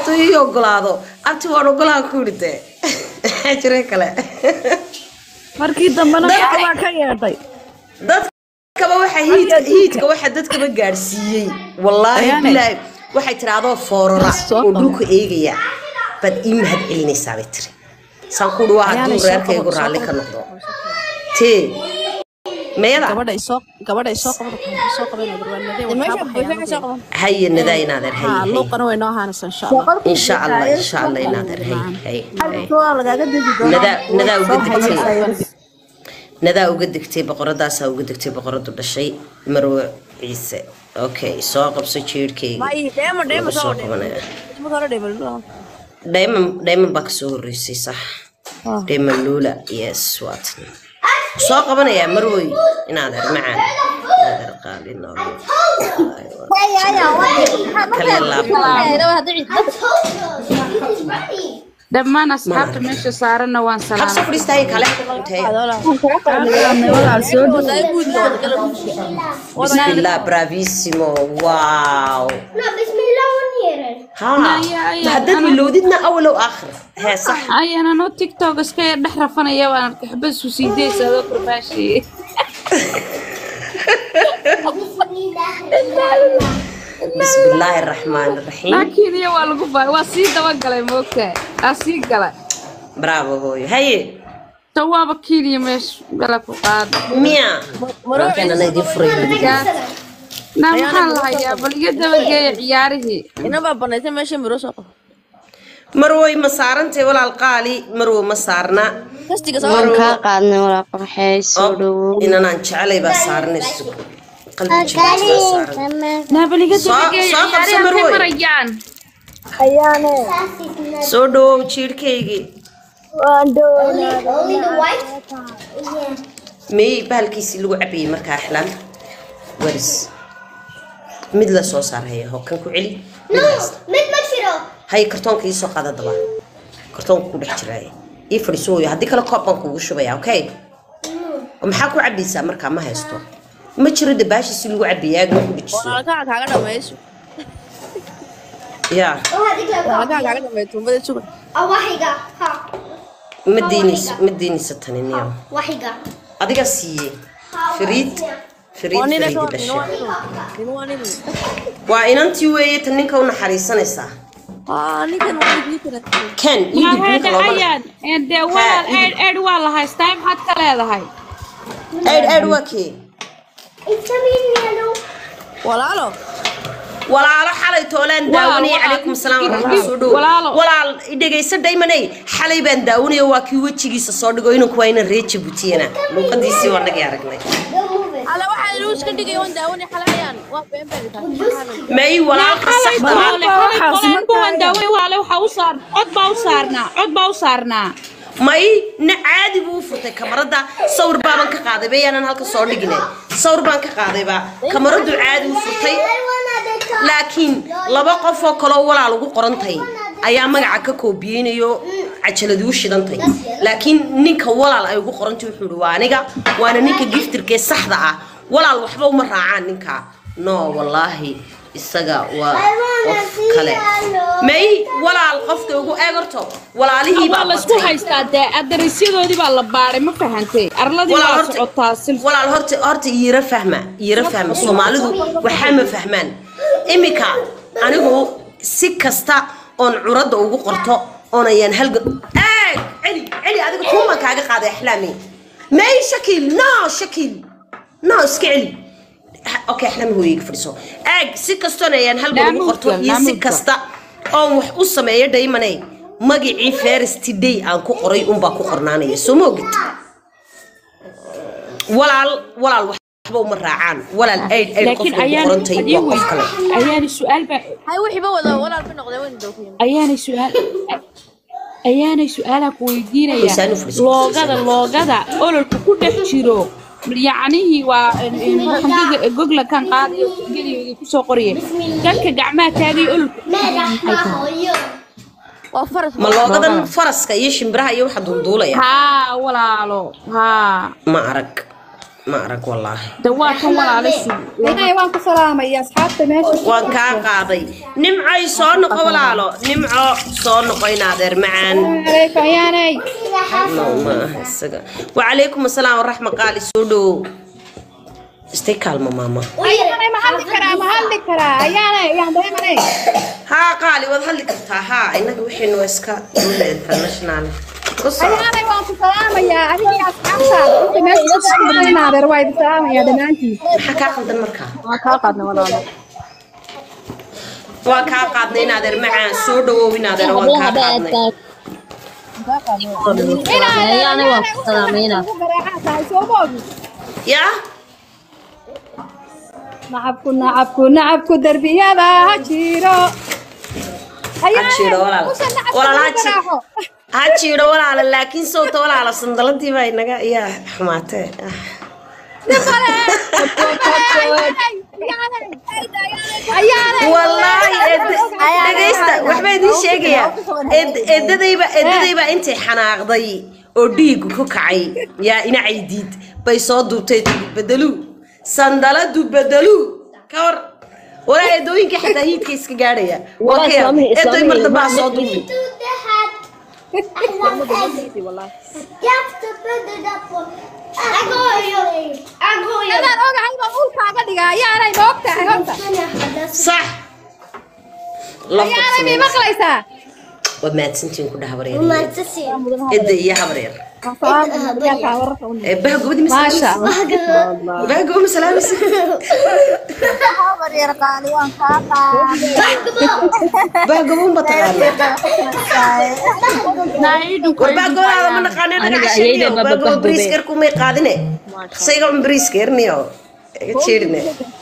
ogolaato iyo ogolaado abti waan ogolaa ku dhintay jire kale markii dambana waa ka yeeday dadka waxa hiidka waxa dadka ba gaarsiiyay wallahi billahi waxay tiraado foorara oo dhulku eegaya bad in had celinaysaa bay tiri san ku dhawa haduu reerkaygu raali ka noqdo tee meeda gabadha isoo qabanay barnaamijyada هيا ندى نادر هي لو قناه انه هانس ان شاء الله ان شاء الله نادر هي ندى وقدكتي بقرداسا وقدكتي بقرد الشيء مروع عيسى اوكي سو قبسو جيركي دايما بكسو ريسي صح دايما لولا يس وات سو قبنا يا مروي نادر معان نادر قال انه دمان أصحاب مش صارنا وان سلام. حبسة فريستاي كله. بسم الله برافيسيمو واو. لا بسم الله ونيرن. ها. تحدد من لودتنا أول وآخر. ها صح. أي أنا نو تيك توك اسكي نحرفنا يا وانا بس وسيدي سوى كرباشي. بسم الله الرحمن الرحيم. لكن يا والله واسيد وقلي موكا أسيد قلي. برافو هوي هاي. توا بكيري مش بلا فقاد. ميا. ممكن أنا يدي فريد. نعم حالها يا بلقيت بلقي عياره. إنه بابا نتي ماشي مروسة. مروي مسارنتي ولا القالي مرو مسارنا. مركا قادنا ولا قرحي سودو. إن أنا نشعلي بسارني السوق. قلبي نابلي سودو تشيركيجي مي بالكيسي لو عبي مركا أحلام ورس مدلا صار هي هو كان كعلي هاي كرتون كيسو قاعدة ضبا كرتون كل حجراي يفرسوي هديك الكوبان كوجو شوية أوكي ومحاكو عبي مركا ما هيستو ما تشرد باش يسلو عبيات ما كل شيء. أنا كاغا دميسو. يا. أنا كاغا دميسو ما تشوف. واحدة ها. مديني ستنين يوم. واحدة. أديك سي. فريد بشر. وإن أنت ويا تنين كون حريصان إسا. أنا كان واحد كان يدي بيك أيان and the wall add wall هاي ستايم حتى لا هاي. add وكي. ولا حالي تولان داوني عليكم السلام ورحمة الله ولا إدقيس دايماً حالي بان داوني واكي وجهيس صادقو إنو كوين الريتش بوتينا لو قديسي وانا يارقني على واحد لوش كنت جايون داوني حاليا ماي ولا صح ولا داوني ولا وحوصار عد باوصارنا ماي نعادي بوفرتي كاميردا صور بابان كقاده بيانا halka soo dhignay صور baan ka qaaday ba kaamiradu caadi u furtay laakiin laba qof oo kale walaal ugu qorantay ayaa magaca ka koobiyeenayo cajaladu shidantay laakiin ninka walaal ay ugu qorantay wuxuu waa aniga waana ninka giftirkee saxda ah walaal waxba uma raacaan ninka no wallahi isaga waa qof kale may walaal qofka ugu eegarto walaalihii baa la isku haystaa adariisyadoodii baa la baaray ma fahantay arladii waa socotaa walaal horta yira fahma Soomaalidu waxa ma fahmaan imika anigu si kasta on curada ugu qorto on ayaan halga celi adiga kuma kaaga qaaday axlaami may shakil no iskeli اوكي احنا هو يفرسو سي كاستون ayaan hal goor ugu qorto iyo si kasta oo wax u sameeyo daymanay magicii first day aan ku qoray baa ku qornaanaya soo moogid walaal waxba uma raacaan walaal ay qof ku qorantay qof kale ayaan su'aal ba hay wixii ba wada walaal ba noqday weyn doofiyeen ayaan su'aal ku weydiinaya loogada ololku ku dhex jiro يعني هو محمد جوجل كان قاعد يجي كسو قرية كان كجماعة تاني يقول ما لو قدر فرس كيش مبرها يوحد الدولة ها ولا لو ها ما أرك ما أراك والله دواكم ولا على السوق هنا وانك سلامة يا أصحابتي ماشي وان كاقاضي نمعي صون قولالو نمعو صون قينادر معان عليكم يا ني ما هسه وعليكم السلام ورحمة قالي سودو استيكالما ماما أنا ما هلك كرا يا دايما ها قالي وضحلي كرتا ها إنك وحين ويسكا دولة انترناشنال قصة أنا وانك سلامة يا أنا يا أصحابتي أنت ماشي تسلمي نادر وايد سلامة يا دمانتي حكا خلدن مركا ما كاقدنا ولا لا وكا قادني نادر معان سودو ونادر وكا قادني أنا وانك سلامة يا نعبكو دربي هذا هجيرو هجيرو ولا هجيرو ولا لكن صوت ولا على صندلتي باي نجا يا حماته والله دقيستا waxba idin sheegaya edadayba intay xanaaqday oo dhiig ku kacay yaa ina ciidid bay soo duubtay bedelu sandaladu bedelu kawar wala edooyinka xataa hiidka iska gaadhaya okay edoy marda baa soo duubay صح وما تسنتين كلها برير إدي يا حبرير بهجو بدي مسلامس بهجو مسلامس حبرير قالي وان كاقا بهجو مو بطلع وبهجو هذا من قانون عشرين بهجو بريسكر كومي قادنة سيقوم بريسكر نيو تشيرني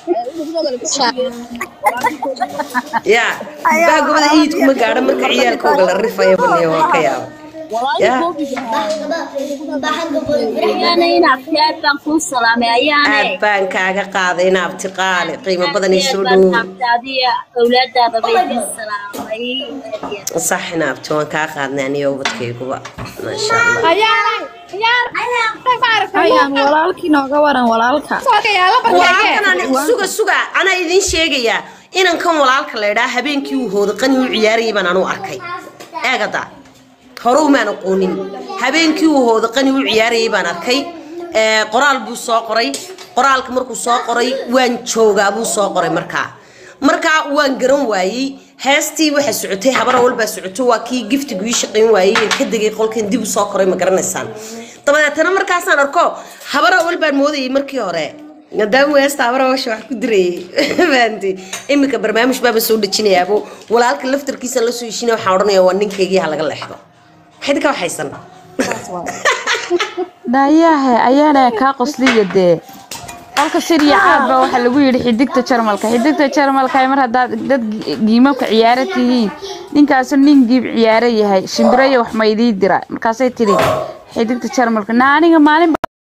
يا بهجو بدي يجيكم قاعدة من كعيال كوغل الرفاية بني وكيا aad baan kaaga qaaday in abti qaali qiimo badan isoo dhow صح in abti waan kaa qaadnay aniyo ubadkayguba maasha Allah ayaan walaalkii nooga waran walaalka suga ana idin sheegaya inan kan walaalka leeyahay habeenkii uu hoodo qani uu ciyaarayay baan anu arkay eegada هرو ما نقولين هبين كيو هو ذقني وعياري بانكي قرال بو ساقري قرال كمركو ساقري وان شوغا بو ساقري مركا وان قرن واي هاستي وحي سعوتي هبرا والبا سعوتو واكي جفت قويشقين واي كدقي قول كان ديبو ساقري مقرن السان طبعا تنا مركا سان اركو هبرا والبا الموضي مركي هوري ندام ويستا هبرا وشو كدري فانتي إمك برنامج باب السعودة تشيني أبو ولا هالك اللفتر كيسا لسو يشيني وحاورني وانين كيجي هلا قلحظة حيدك وحيسن داياه أيانا كاقص لي يدي halka siriyada waxa lagu yiri xidigta jarmalka ay mar hada dad giimabka ciyaaratihiin ninkaas nin giib ciyaare yahay shimbirayo wax ma idii dira markaas ay tiri xidigta jarmalka aniga maalin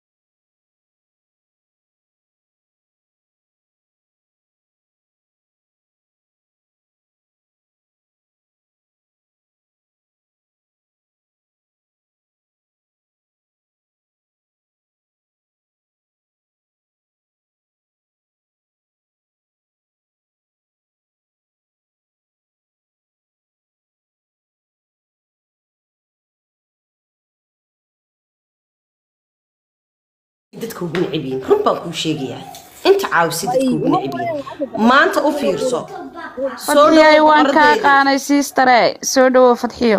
dadku ugu nacibin runba ku sheegaya inta caawsid dadku ugu nacibin maanta u fiirso soo dhaway waan ka qaanay sister soo dhawo fadxiyo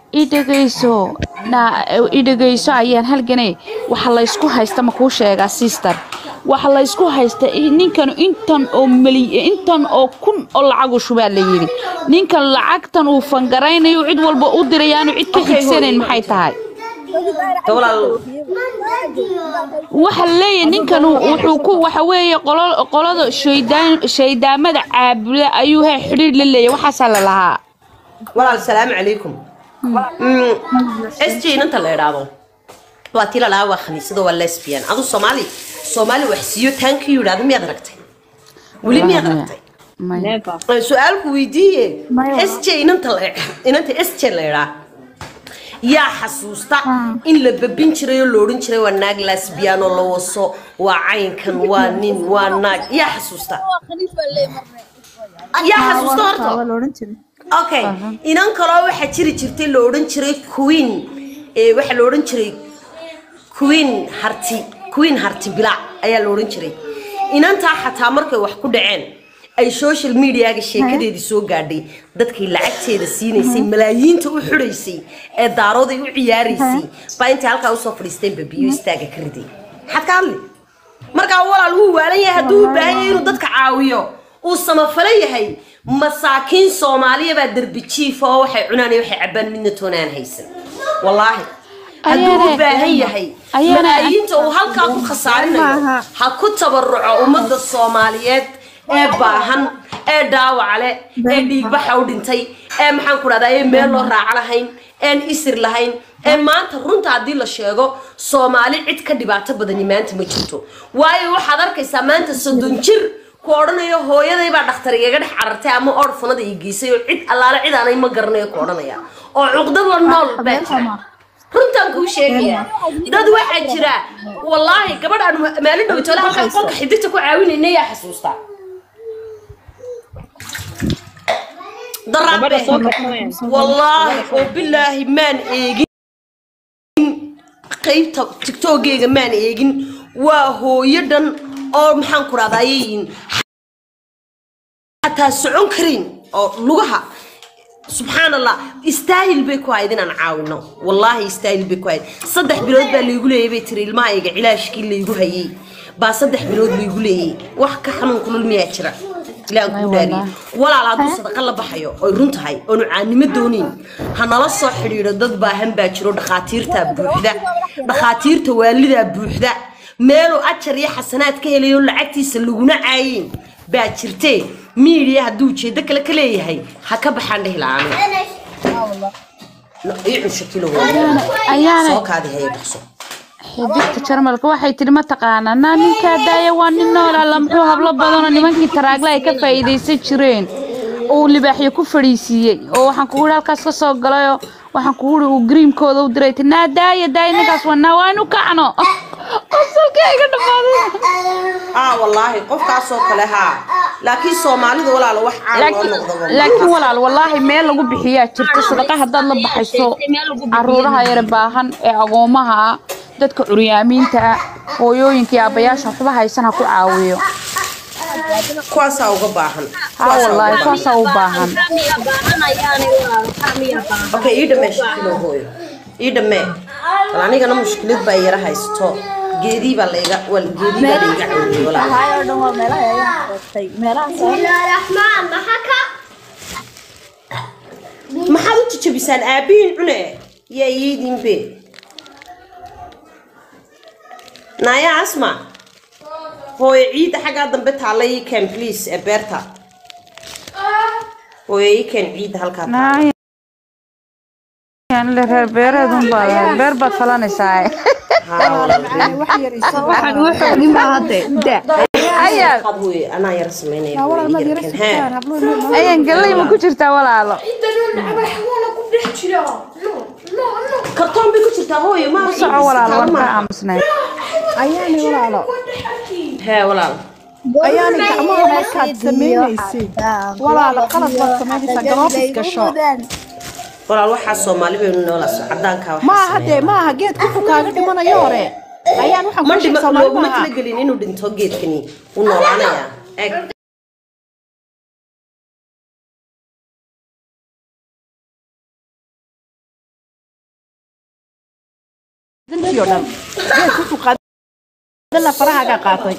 idagayso ayaan halganay waxa la isku haysta ma ku sheega sister waxa la isku haysta ninkan intan oo kun oo lacag u shubaa la yiri ninkan lacagtan uu fangaraynayo cid walba u dirayaan cid ka xigsaneen maxay tahay waxa leeyahay ninkan wuxuu ku waxa weeye qolada shaydaamada caabuda ayuu xiriir la leeyahay waxa la lahaa walaal salaam calaykum SG inta la yiraahdo waa tira la waa khaniisada waa lesbian adu Soomaali wax siiyo thank you yiraahdo miyaad aragtay wali miyaad aragtay su'aalku weydiiyay SG inta SG la yiraahdo yaa xasuusta in la babin jiray oo loorin jiray waa naag lesbian oo la waso waa caynkan waa nin waa naag yaa xasuusta yaa xasuusta horta okay inan kale waxa jiri jirtay la oran jiray queen waxa la oran jiray queen harti bila ayaa la oran jiray inanta xataa markay wax ku dhaceen ay social media ga sheekadeedii soo gaadhay dadkii lacagteeda siinaysay malaayiinta u xuraysay ee daarooday u ciyaaraysay baa inta halka u soo fadhiistay babiyo istaaga ka riday xad ka hadli marka walaal uu waalan yahay haduu baahan yahay inuu dadka caawiyo uu samafala yahay masaakiin Soomaaliya baa darbi jiif oo waxay cunaan waxay cabaan midna toonaan haysan wallahi haduu baahan yahay malaayiinta uu halka ku khasaarinayo ha ku tabaruco ummadda Soomaaliyeed ee baahan ee dhaawac leh ee dhiig baxa u dhintay ee maxaan ku raadayay meel loo raac lahayn ee isir lahayn ee maanta runta hadii la sheego Soomaali cid ka dhibaato badan maanta ma jirto waayo waxaad arkaysaa maanta 30 jir ku oranayo hooyaday baa dhakhtar iga dhex carartay ama orfanada ii geysay oo cid allaale cid aanay ma garanayo ku oranaya oo cuqdad la nool baa runtan ku sheegaya dad waxa jira wallahi gabadhan maalin dhow tola halka qolka xididta ku caawinayna yaa xasuusta darabbe wallahi oo billahi maan eegin qaybta TikTok-geega maan eegin waa hooyadan oo maxaan ku raadayeen hatta socon karin oo lugaha subhanallah istaahil bay ku haydin aan caawino wallahi istaahil bay ku hayd 3 bilood baa leeyahay leeyay tiri ilmahayga cilaashkii leeyahay hayay ba 3 bilood leeyahay leeyay wax ka xanuun kulul miyaa jira ilaa ku daari walaal hadu sadaqa la baxayo oo runtahay oo caanimo doonin hanala soo xiriiro dad baahan baa jiro dhaqaatiirta waalida buuxda meelo ajar iyo xasanaad ka helayo lacagtiisa laguna caayeen baa jirtay media haduu jeedo kale ka leeyahay ha ka baxaan dhilaan la iyo shakilo ayaana soo kaadi hay baxso xididka jarmalka waxay tiri ma taqaanaa ninka daaya waa nin nool alla muxuu hablo badan nimankii taraagla ay ka faa'iideysan jireen oo libaaxiyo ku fariisiyay oo waxaan ku wada halkaas ka soo galay waxaan ku wada uu greenkooda u diray tinaa daaya ninkaas waanu kacno asalkayga dhaqaaday wallahi qofkaas oo kale laakiin Soomaalidu walaal wax aan loo noqdo laakiin walaal wallahi meel lagu bixiyaa jirta sadaqa hadad la baxayso caruuraha yar baahan ee agoomaha dadka curyaamiinta hooyooyinka aabayaasha waxba haysan ku caawiyo kuwaas uga baahan wallahi kuwaas u baahan okay ida meesha kilo hooyo ida me anigana mushkilad baa yara haysto geedii baa leega wal geedii baa leega cawdi wala hayo dhan waa meelaha ay qortay meelaha Bismillahirrahman mahaka maxaad u jabisaan aabiin cune yaa yiidin be naya asma hooy ciid xaga dambe taalay kan please eberta hooy kan ciid halka يعني لهر بيردون بالله بير بطلانيساي waxaan wuxuu nima hade ayaa qabooy ana yar sameynay ayaan galay ma ku jirtaa walaalo kartoon bi ku jirtaa hooyo ma soo walaalo waan ka aamusnay ayaani walaalo walaalo ayaani gacmaha markaad sameeynaysid walaalo qalad baad sameynaysaa garoofis gasho walaal waxa Soomaali bay noola socdaanka waxa ma hade ma geed ku kaaga dhimanayo hore ayaan waxaan ku sheegay Soomaali ma tala galin inuu dhinto geedkani uu noolaanaya eeg yodan geed ku qaadana faraha ka qaatay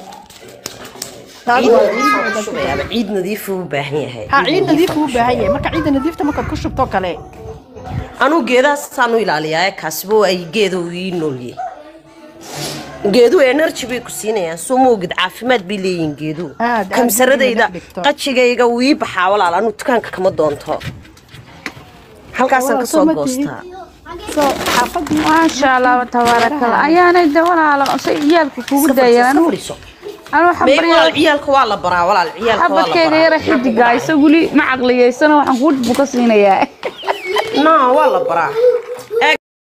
ciid nadiif u baahan yahay ciid nadiif u baahan yahay marka ciid nadiifta marka ku shubto kale anu geedaas saanu ilaaliyaa kaasbo ay geedo ii noolye geedu energy bay ku siinayaan soo moogid caafimaad bay leeyihiin geedu kamsaradayda qajigayga wii baxaa walaal anu dukaanka kama doonto halkaasaan ka soo goostaa soo xafadii ما شاء الله تبارك الله ayaana walaalo sayaalku kugu daayaan أنا حبريال عيالك والله برا ولا العيال والله حبك غير حد جايس أقولي ما عقلي سنة وحنقول بقصينا يا والله برا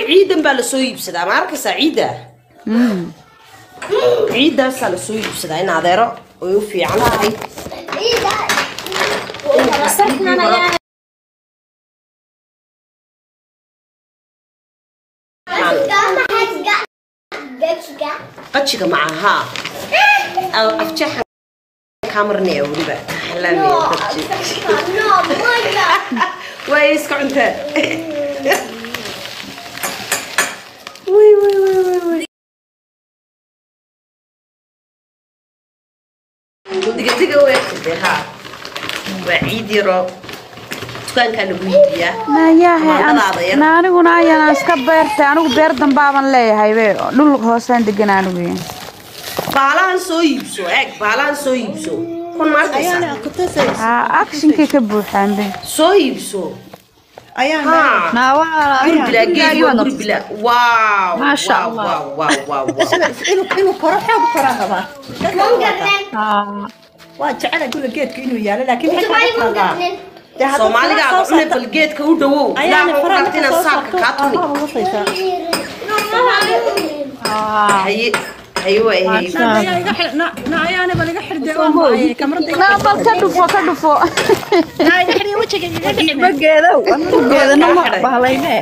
ciidan baa la soo iibsadaa ma arkaysaa ciidda ciiddaasaa la soo iibsadaa in adeero way u fiican tahay qajiga macaha afjaxa kamarnaya weliba way iska cuntaa diga way xidha waa ciid yaro dukaanka lagu iibiyaa aniguna ayaan iska beertay anigu beer dambaaban leeyahay dhul hoosaan degan anigu baalaan soo iibso eeg baalaan soo iibso kun markaysa actionkii ka buuxaan soo iibso واو ما شاء الله واو إنه كره حب كره هذا واجعل أقول الجيت كإنه ياله لكن Somali قاعد أقول بالجيت كودو لا فرقتنا صار كاتوني أيوة أنا بلقى حد معي كاميرا لا بل كدفو لا يحري وجهك بقى أنا بهلاينه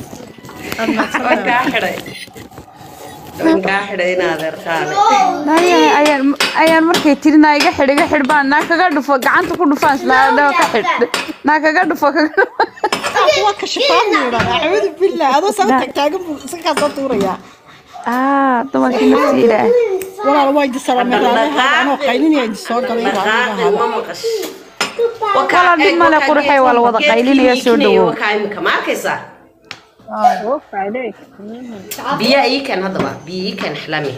ayaan markay tiri naa iga xidh baan naa kaga dhufo gacanta ku dhufaan islaadhaw ka xidh naa kaga dhufo waa ka shaqaynayna a'uudu billah adoo sabta taagan buu iska soo tuuraya dumarkii nafsiida walaal waa idin salaamaynaa anoo qaylinaya idin soo galay wakala dib male qurxay wala wada qaylinaya soo dhawo ma arkaysaa بيا إيه كان هذا بقى بيا كان حلمي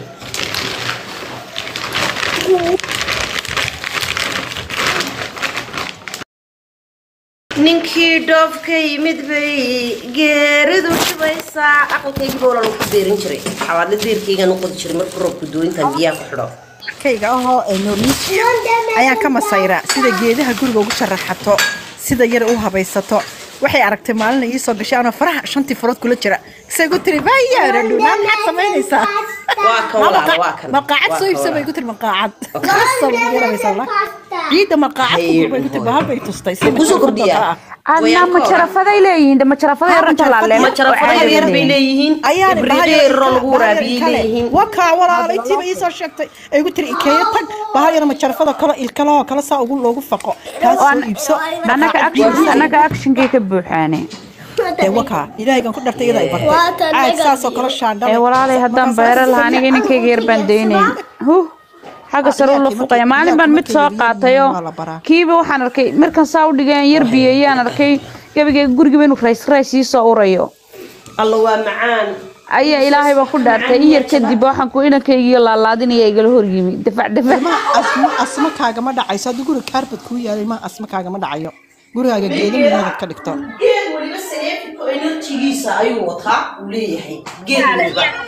نينكي دوف كي مدبي جيرد وشوي ساعة أقول كي بقول له كبيرين شري حوالي دير كي كانوا قد شري مركب كدوين تنبيا كحرا كي جاها إندونيسيا أيا كم سيرة سيدا جيدها كل جوج شرحته سيدا يرقوها بيسطو waxay aragtay maalin ay soo gashay ana faraha shantii farood kula jira isay ku tiri baaya raduna maxay sameynaysaa waa kan maqaacad soo iibsay ku tiri maqaacad qasab yeelaysaa la ciida maqaacad ku ku tiri bahal bay tustay si ku soo kordhiya ana ma jarafaday leeyihiin ma jarafaday runta laaleen ma jarafaday yar bay leeyihiin ayaan bahal lagu raabiyeen waka walaalay tiba ii soo sheegtay ay ku tiri ikeeyo tag bahal yar ma jarafada kala ilkalaha kala saa ugu loogu faqo kaas soo iibso anaga actionkii ka buuxaane waka ilaahay kan ku dhartay iyada ay bartay aad saasoo kala shaandhay walaalay haddaan beero lahaa aniga ninkayga yar baan deynay حاجة سرور لفقية ما علم بان متساق قاتيو كيبه وحنا ركي مركز ساودي جان يربيه أنا ركي جابي جورج بينو رايس يساوريو الله معان أي إلهي بقول دارته يركض بوحن كوينا كي يلا الله ديني يقول هرجيمي دفع ما أسمع كاجا ما دعي صاد يقول كاربت كويا ما أسمع كاجا ما دعيو يقول هاجا جيد من هذا كدكتور جيد ولي بس نيف كوينو تيجيسا أيوة وطها وليه هي جيد ولي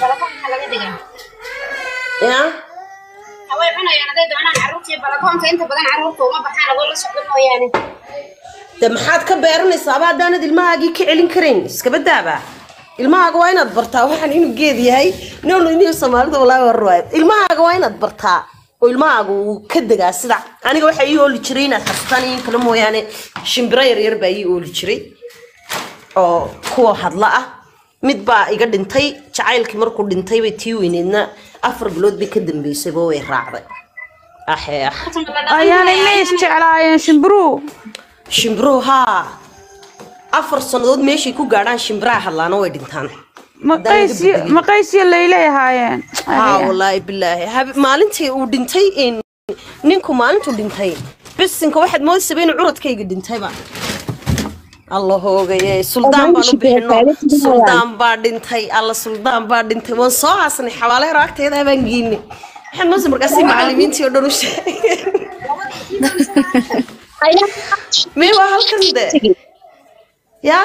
يا هواي أنا يعني ده أنا عروتي بلكون كأنت بدن عروتي وما بحنا ولا شغلنا يعني ده محاد كبيرني صعبة دانا دي الماجي كعلن كرين سكبدابة الماجي وين أدبرتها وحن إنه جيد هاي نقول إني سمعت والله والرواية الماجي وين أدبرتها والماجي وكده قاصدة أنا جوا حيقول لي تشرينا حسيتني كلامه يعني شمبراير يربى يقول لي تشري أو كوا هذلا مدبا يقعد انتي تعال كمر كل انتي بتيوين إننا أفر بلود بكدم بيسبوه يراعي أحيا يعني ليش تعلاين شمبرو ها أفر صندوق ماشي كو قارن شمبرا هلا نوي دنتان مقايسي الليلة هايين والله بالله مالنتي ودنتي إن نينكو مالنتو دنتي بس إنكو واحد مود سبين عرض كي دنتي بقى الله هو جاي سلطان بانو سلطان بادنتي الله سلطان بادنتي وصاع أصلا حوالي راكت هذا بنجيني إحنا نوصل مركزي معلمين تيودونوش مين وهالكنده يا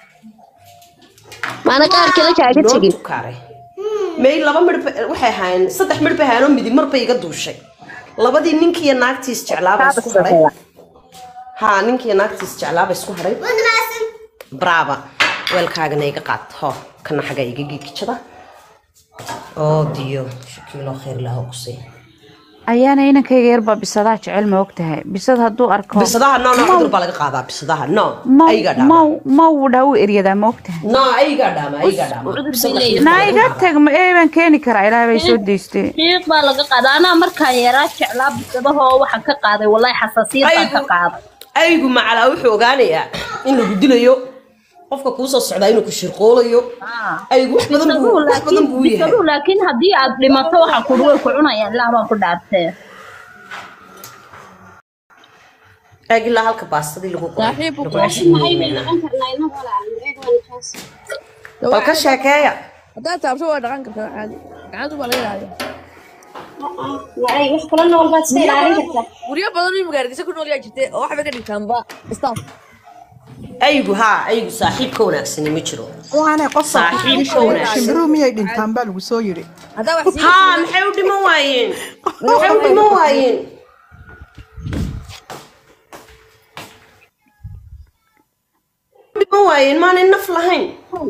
ما أنا قال كذا كذا تجي مين لبا مرب وحي هاين صدق مرب هاينهم بدي مرب يقدر شيء لبا دي نينك يناكتي استعلاب ها نينك يناكتي استعلاب اسمه هري برافو weelkaagana iga qaad ho kana xaga iga gigijada oo diyo shukilo khayr laha ku sii ayaana inankayga yarba bisadaha jecel ma ogtahay bisad hadduu arko bisadaha no cudur baa laga qaadaa bisadaha no ayga dhaama ma uu dhaw eriyada ma ogtahay no ayga dhaama naiga tag ma eeban keeni karaa ilaahay bay soo deystay qiiq baa laga qaadaa anaa markaan yaraa jeclaa bisadaha waxaan ka qaaday wallahi xasaasiyad ka qaaday aygu macala wuxuu ogaanayaa in lagu dilayo qofka ku soo socda inuu ku shirqoolayo aygu wax badan buu yahay laakiin haddii aad dhimato waxa ku dhuul ku cunayaan ilaa baan ku dhaartay agila halka baastadii lagu qoray ka sheekeeya hadaa taabto waa dhaqan kartaa caadi gacanta waa laga ilaaliyaa waxay wax kala nool baad iska ilaalin kartaa guryo badan oo magaalada ku nool yaa jirtay oo waxba ka dhigtaanba staff aygu saaxiibka wanaagsan ma jiro waxaana qof saaxiibka wanaagsan shimbiro miyay dhintaan baa lagu soo yiri hadaa wax ha maxay u dhiman waayeen maana naf lahayn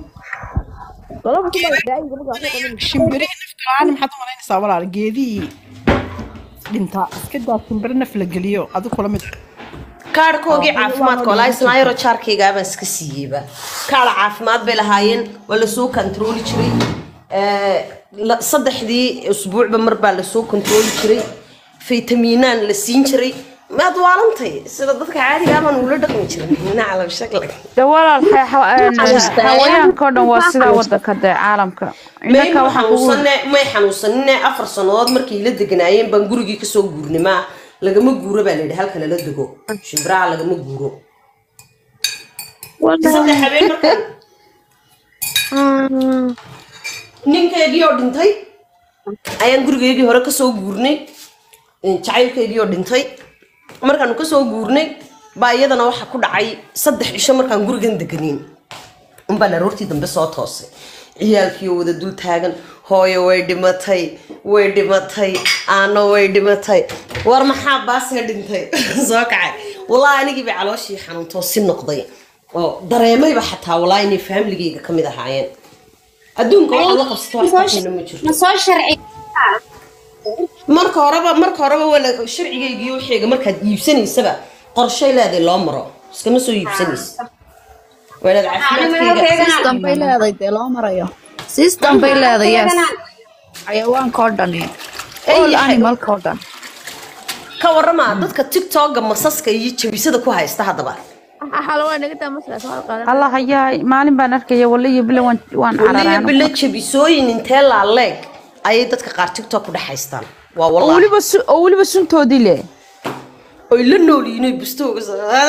shimbiro nafkaan maxaad u malaynaysaa walaal geedii dhintaa iska daa shimbiro naf la geliyo adigu kula mid kaarkoogii caafimaadka walaa isla yaro jaarkayga baan iska siiyeyba kaala caafimaad bay lahaayeen waa la soo kontrooli jiray saddexdii usbuucba mar baa la soo kontrooli jiray faytamiinaan la siin jiray maad waalantay sida dadka caadiga ah baan ula dhaqmi jiray nacala shakla walaal xayawaanka oo dhan waa sida wadanka caalamka inaka waxaan may xanuunsanne 4 sanadood markii la deganaayeen baan gurigii ka soo guurnimaa lagama guuro baa leeyahay halka la dego shimbiraha lagama guuro saddex habeen markaan ninkeedii oo dhintay ayaan gurigeedii hore ka soo guurnay jacaylkeedii oo dhintay markaan ka soo guurnay baa iyadana waxa ku dhacay 3 cisho markaan gurigan deganin baan aroortii dambe soo toosay ciyaalkii wada dul taagan hooyo way dhimatay aano way dhimatay war maxaa baasga dhintay soo kacay wallahi anigii bay calooshii xanuuntoo si noqday oo dareemayba xataa wallahi inay familygayga ka mid ahaayeen adduunka waxa la qabsato wax ma jirto ma soo sharci marka horeba wala sharcigayga waxeega markaad iibsanaysaba qorshay leedahay loo maro iskama soo iibsanaysa walaad caafimaadkayga system bay leedahay loo marayo system bay leedahay xayawaanka oo dhan all animalka oo dhan ka warama dadka tiktok-ga masaska iyo jabisada ku haysta hadaba الله هيا مالين بنركي ولا بلا وان عراران ولا بلا جبسوين انت لا ليك اي ددك قار تيك توك ودحاystaan waa wallahi wali bas suntoodi le ay la nooliyeen bistooga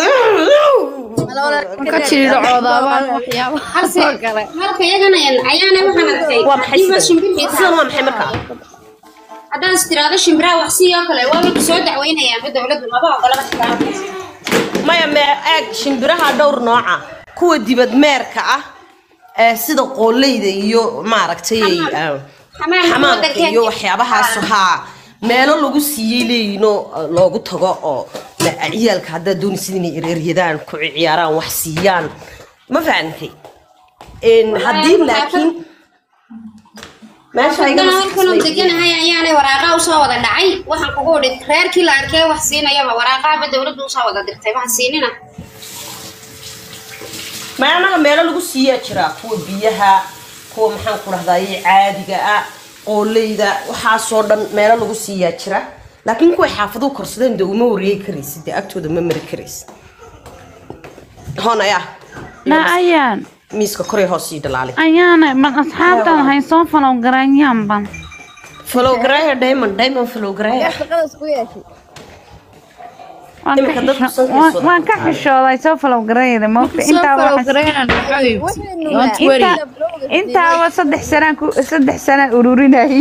ka jiro coodabaan waxyaabo kale marka iyagana ayaana waxaan arkay waa maxay sidoo maxay marka haddaan istiraado shimbiraha wax siiyoo kale waa mid soo dacweynayaan dawladdu laba ogolaba maya ma ag shimbiraha dhowr nooca kuwa dibad meerka ah sida qooleyda iyo maaragtay xamaamka iyo waxyaabahaas meelo lagu siiyay leeyno loogu tago oo ciyaalka hadda doonaysid inay ereeryadaan ku ciyaaraan wax siiyaan ma fahamtay haddii laakiin meesha ay halkan deganahay ayaanay waraaqa u soo wada dhacay waxaan kugu dhig reerkii la arkay wax siinayaba waraaqaha dawladdu u soo wada dirtay wax siinina maana meelo lagu siiyaa jira kuwa biyaha kuwa maxaan ku rahdaay caadiga ah qooleyda waxa soo dhan meelo lagu siiyaa jira laakiin kuwa xaafadu korsadeen dawma wareey karaysid agtooda ma mari karaysid honaya na ayaan miiska korey hoos ii dhalaalay ayaana man asxaabtan hay soo follow garayaan ban follow garaya diamond follow garaya waan ka xishooday soo follow garayada moogta intaa waa 3 sano ururinay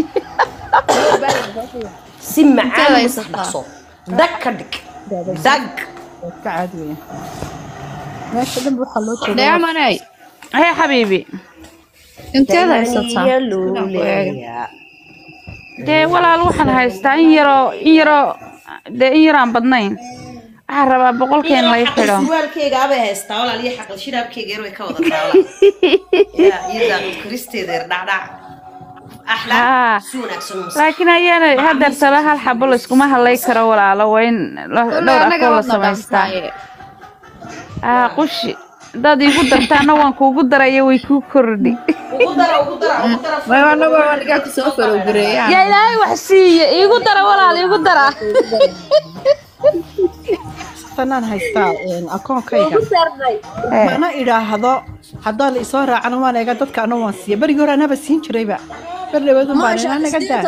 si macaan dhaqso dag ka dhig dag ka caadiya meesha dhan waxa loo jeedaa daamanay هيا حبيبي انت هذا يسطا دي ولا الوحن هايستا يرو دي يران بدنين ربا بقول كين لا يحلو سوالكيga abay haystaa walaal iyo xaqal shiraabkeyga yar way ka wada taawala ya iyada kristeeda dhacdhac axla suunagsan laakiin ayana hadda salaha hal xabul iskuma halay karo walaalo wayn dhowr aqoon la samaystaa qushi dad igu dartaana waan kuugu daraya way ku kordhi ugu dara ma anagu waan iga ku soo faro gareeyay ya ilaahay wax siiye igu dara walaal igu dara tanaan haystaa akoonkayga mana idhaahdo haddaan la isoo raacana waan eega dadka anoo waan siiya berigii hore anaba siin jirayba berdhawaadun baan naga daa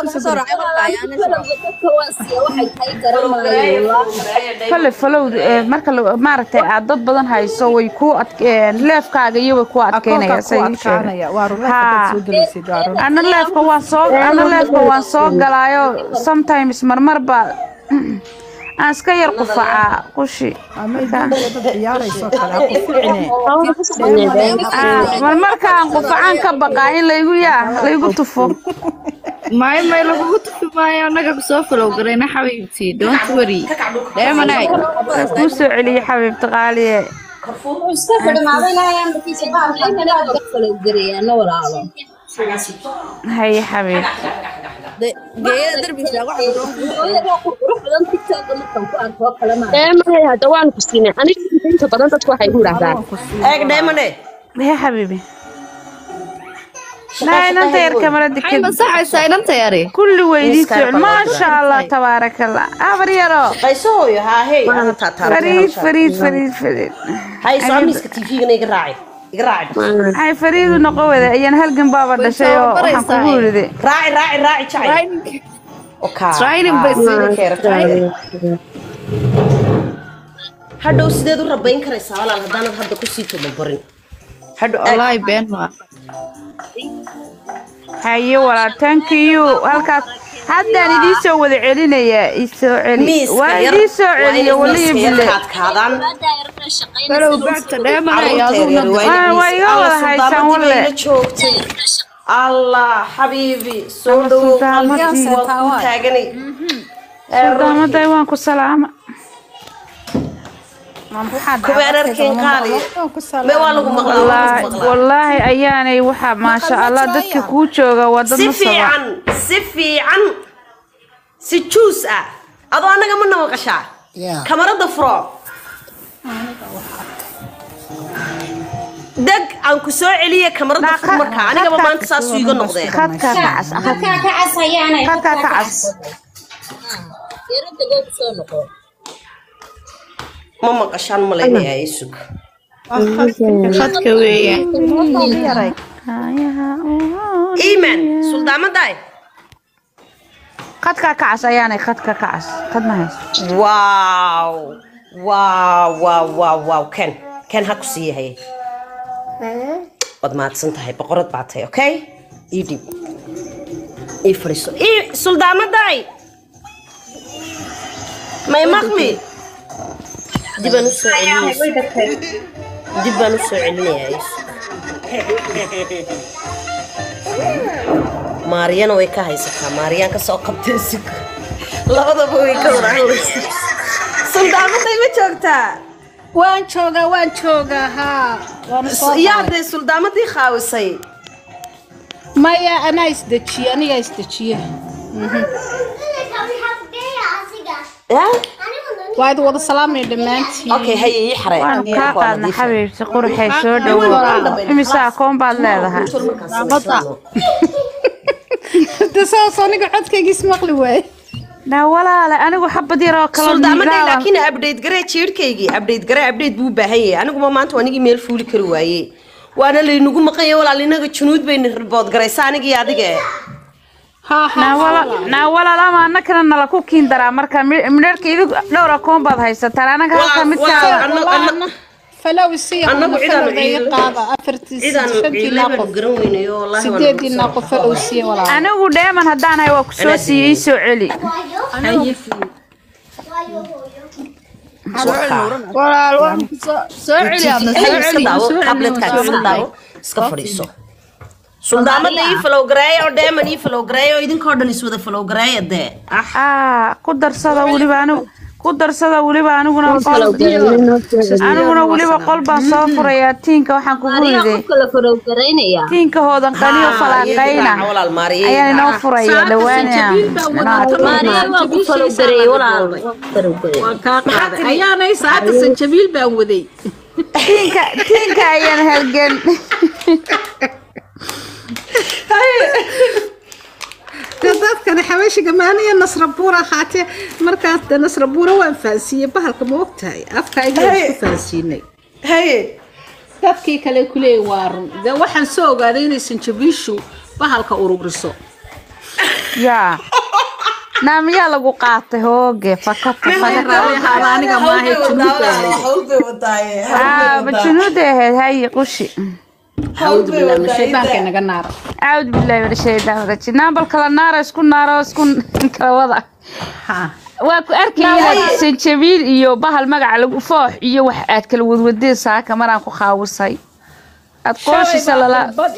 fale falow marka maaragtay aad dad badan hayso way ku leefkaaga iyo way ku adkeynaya ana leefka waan soo galaayo sometimes marmar baa aan iska yar qufacaa qushi marmarkaan qufacaan ka baqaa in laygu tufo may lagugu tufi maayo anaga kusoo falow garayna xabiibtii don't worry dheemanay kuu soo celiye xabiibti qaaliye هاي حبيبي يا حبيبي لا انت يا كاميرا ديك انت يا ري كل ويدي ما شاء الله تبارك الله ابريرو قيسو ها هي انا تاتار فريد هاي ساميسك تي في غني راعي هاي فريد نقوده ايان هلكن بابا دشاي oo waxaan ku guuriday raaci jacay okay training bas hadhow sideed u rabayn karaysaa walaal haddaanad hadda ku sii tababarin hadhow wallahi been ma hayo walaal thank you halkaas haddaan idin soo wada celinaya isoo celi waa idin soo celiyo waliyo bille falow baagta dheemanay aduna waa iga wada haysan walle allah xabiibi soo dhow qalbigiisa waa ku taaganay damaday waan ku salaama kubeerarkeen qaali ma waa lagu maqlaa wallaahi ayaanay waxa maasha Allah dadka ku jooga wada si fiican si juus ah adoo anaga ma naqashaa kamarada furo dag aan ku soo celiye kamarada furo marka aniga ma maanta saas iiga noqdeen khadka kacas ayaanay yarada goob soo noqo ما مقشان ملايين يا يسوع. خدك ويا. إيمان سلطان مداي. خدك كعس يعني خدك كعس خد ما هيس. واو كان هكسي هي. قد ما تصنتهاي بقرط بعتها أوكي؟ يدي. يفرسوا. سلطان مداي. ما يمخمي. دبانو سعلني يا إيش ماريان ويكا هيسكا ماريان كسو قبتسك لا هذا بويكا ورعلي سلطان ما جوجتا وان جوجا ها يا دي سلطان ما دي خاوسي ما يا انا استدشي وايد وضع سلامي دمانتي اوكي هي يحرق وانا قاعدنا حبيبتي قرحي سو دhow imisa koon baad leedahay dasoo soniga codkayga ismaqli way na walaala anigu xabad yar oo kala suldaamada laakiin update garee jiirkaygi update buu baahan yahay anigu ma maanta wanigi meel fuuli kari waaye waana laynagu maqayo walaal inaga junuud bayna ribood garaysaa anigii adiga na walaala ma anakana nala ku kiin daraa marka midharka idu dhowr akoon baad haysataa anaga halka mid ka فلو السياق أنا قاعدة أفرتي سيدي ناقف فلو السياق ولا أنا ودائما هدانا وكسوسي يسوع علي ولا سعودي سلطان لي فلو جراي أو دائما يفلو جراي أو يدين كردن يسود فلو جراي ده قدر صدا ولي بانو darsada waliba aniguna waliba qol baan soo furayaa tiinka waxaan kugu riday tiinka hoodan qaniyo falaaqayna ayaan inoo furaya dhawaana ayaanay saacada sanjabiil baan waday tiinka ayaan halgan dadkan xaweeshiga maaniya nasrabuura qaate markaas nasrabuura waan faansiiyay bahalka ma ogtahay afkayga isku faansiinay dadkii kale kuley waarun de waxaan soo ogaaday inay sanjabiishu bahalka ururiso yaa naamiyaa lagu qaatay hooge aniga maahay junuuda ahayd hayi qushi أعوذ بالله من الشيطان كنا قنار أعوذ بالله من الشيطان الرجيم نابل كلا نار اسكن نار اسكن كلا وضع واكو أركي سنجبيل إيو بحال مقع لغو فوح إيو وحقات كلا ودودين ساكا مرانكو خاوصاي أتقوشي سلالا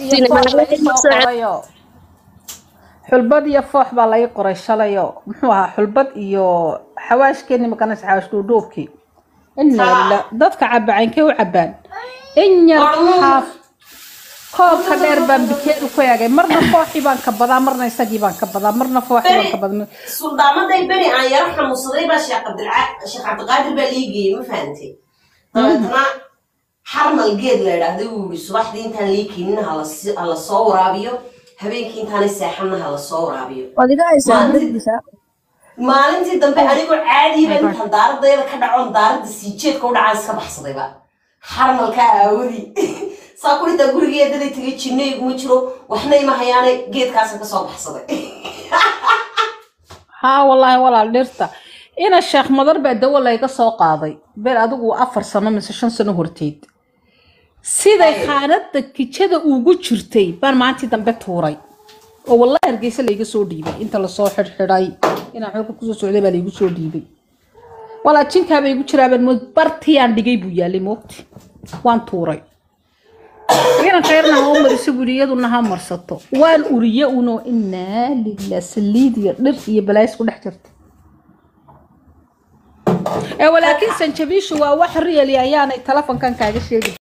حلبد يا فوح بالا يقرأ شلايو محوها حلبد إيو حواش كيني مكانس حواش دوبكي إنا لا دادك عبعين وعبان إن يرحاف كوب كدير بان بكيرو كوياغي مرنا فوحي بان كبدا مرنا يساقي بان كبدا مرنا فوحي بان كبدا سلطان داي بني أنا يرحم مصريبا شيخ عبد القادر باليجي ما فهمتي طبعا حرم الجيد ليرا دو بصباح دي انتان ليكي إنها على الصور عبيو هبينكي انتان الساحمنا على الصور عبيو maalintii dambe anigoo caadi baan intaan daaradayda ka dhacoon daarada siijeedka u dhacaan iska baxsadayba xarmalka aawadi saa ku inta gurigeedaday tagay jinnay iguma jiro waxna ima hayaane geedkaas ka soo baxsaday ها والله ولا dhirta ina sheekh madar baa dawo layga soo qaaday beel adigu 4 sano mise 5 sano horteed siday xaaladda kijada ugu jirtay baan maanta dambe tuuray oo wallahi hargeysa layga soo dhiibay inta la soo xidhay ina xulka ku soo socday baa laygu soo dhiibay wala jinka bay igu jiraabeen mud bartiyaan dhigay buu yaalay moogti waan tuuray ina qeyrna oo mariso guriyaduna ha marsato waan uriye uno inna lillahi saliidiya dhir iyo balays ku dhex jirta walaakin sanjabiishu waa wax real ayaanay telefonkan kaaga sheegay